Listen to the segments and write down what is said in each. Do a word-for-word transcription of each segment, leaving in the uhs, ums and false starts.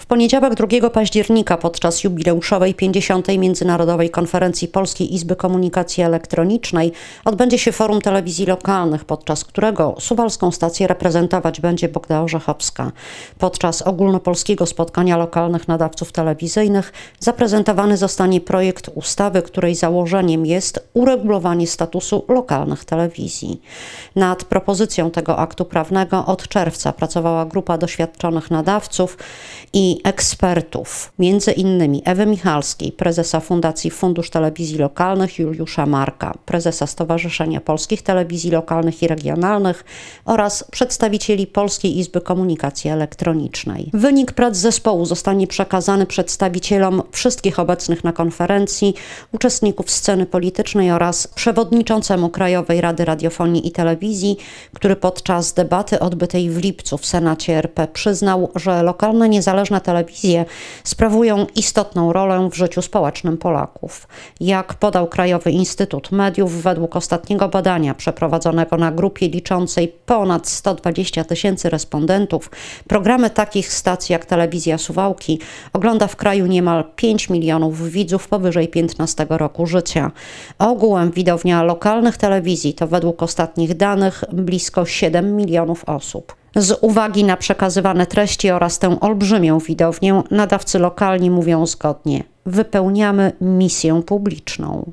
W poniedziałek drugiego października podczas jubileuszowej pięćdziesiątej Międzynarodowej Konferencji Polskiej Izby Komunikacji Elektronicznej odbędzie się forum telewizji lokalnych, podczas którego suwalską stację reprezentować będzie Bogda Orzechowska. Podczas ogólnopolskiego spotkania lokalnych nadawców telewizyjnych zaprezentowany zostanie projekt ustawy, której założeniem jest uregulowanie statusu lokalnych telewizji. Nad propozycją tego aktu prawnego od czerwca pracowała grupa doświadczonych nadawców i ekspertów, między innymi Ewy Michalskiej, prezesa Fundacji Fundusz Telewizji Lokalnych, Juliusza Marka, prezesa Stowarzyszenia Polskich Telewizji Lokalnych i Regionalnych oraz przedstawicieli Polskiej Izby Komunikacji Elektronicznej. Wynik prac zespołu zostanie przekazany przedstawicielom wszystkich obecnych na konferencji, uczestników sceny politycznej oraz przewodniczącemu Krajowej Rady Radiofonii i Telewizji, który podczas debaty odbytej w lipcu w Senacie R P przyznał, że lokalne niezależne telewizje sprawują istotną rolę w życiu społecznym Polaków. Jak podał Krajowy Instytut Mediów, według ostatniego badania przeprowadzonego na grupie liczącej ponad sto dwadzieścia tysięcy respondentów, programy takich stacji jak Telewizja Suwałki ogląda w kraju niemal pięć milionów widzów powyżej piętnastego roku życia. Ogółem widownia lokalnych telewizji to według ostatnich danych blisko siedem milionów osób. Z uwagi na przekazywane treści oraz tę olbrzymią widownię, nadawcy lokalni mówią zgodnie: wypełniamy misję publiczną.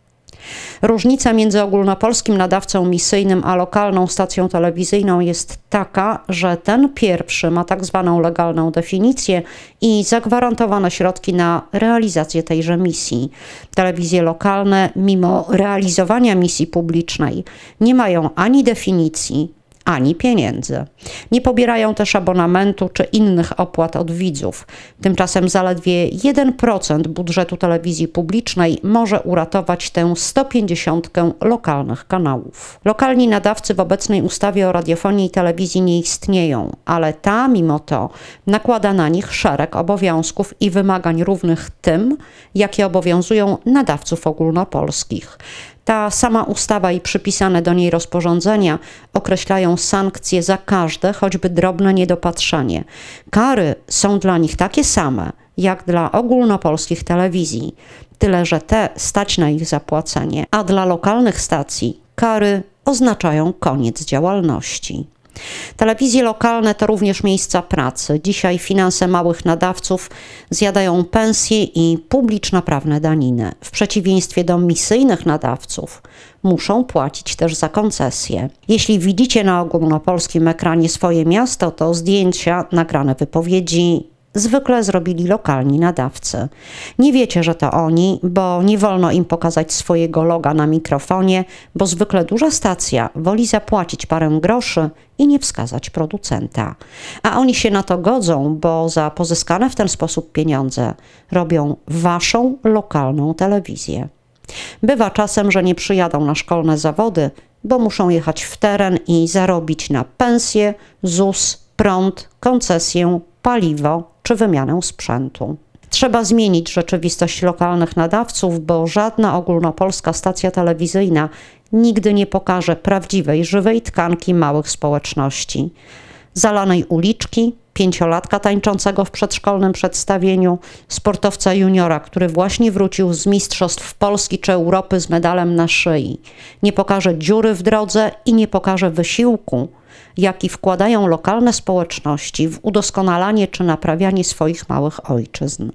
Różnica między ogólnopolskim nadawcą misyjnym a lokalną stacją telewizyjną jest taka, że ten pierwszy ma tak zwaną legalną definicję i zagwarantowane środki na realizację tejże misji. Telewizje lokalne, mimo realizowania misji publicznej, nie mają ani definicji, ani pieniędzy. Nie pobierają też abonamentu czy innych opłat od widzów. Tymczasem zaledwie jeden procent budżetu telewizji publicznej może uratować tę sto pięćdziesiątkę lokalnych kanałów. Lokalni nadawcy w obecnej ustawie o radiofonii i telewizji nie istnieją, ale ta mimo to nakłada na nich szereg obowiązków i wymagań równych tym, jakie obowiązują nadawców ogólnopolskich. Ta sama ustawa i przypisane do niej rozporządzenia określają sankcje za każde, choćby drobne niedopatrzenie. Kary są dla nich takie same, jak dla ogólnopolskich telewizji, tyle że te stać na ich zapłacenie, a dla lokalnych stacji kary oznaczają koniec działalności. Telewizje lokalne to również miejsca pracy. Dzisiaj finanse małych nadawców zjadają pensje i publiczno-prawne daniny. W przeciwieństwie do misyjnych nadawców muszą płacić też za koncesje. Jeśli widzicie na ogólnopolskim ekranie swoje miasto, to zdjęcia, nagrane wypowiedzi zwykle zrobili lokalni nadawcy. Nie wiecie, że to oni, bo nie wolno im pokazać swojego loga na mikrofonie, bo zwykle duża stacja woli zapłacić parę groszy i nie wskazać producenta. A oni się na to godzą, bo za pozyskane w ten sposób pieniądze robią waszą lokalną telewizję. Bywa czasem, że nie przyjadą na szkolne zawody, bo muszą jechać w teren i zarobić na pensję, ZUS, prąd, koncesję, paliwo czy wymianę sprzętu. Trzeba zmienić rzeczywistość lokalnych nadawców, bo żadna ogólnopolska stacja telewizyjna nigdy nie pokaże prawdziwej, żywej tkanki małych społeczności. Zalanej uliczki, pięciolatka tańczącego w przedszkolnym przedstawieniu, sportowca juniora, który właśnie wrócił z mistrzostw Polski czy Europy z medalem na szyi. Nie pokaże dziury w drodze i nie pokaże wysiłku, jaki wkładają lokalne społeczności w udoskonalanie czy naprawianie swoich małych ojczyzn.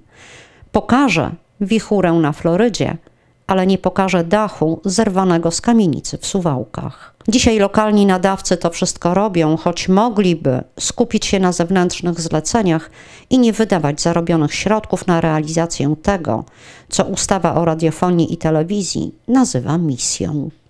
Pokaże wichurę na Florydzie, ale nie pokaże dachu zerwanego z kamienicy w Suwałkach. Dzisiaj lokalni nadawcy to wszystko robią, choć mogliby skupić się na zewnętrznych zleceniach i nie wydawać zarobionych środków na realizację tego, co ustawa o radiofonii i telewizji nazywa misją.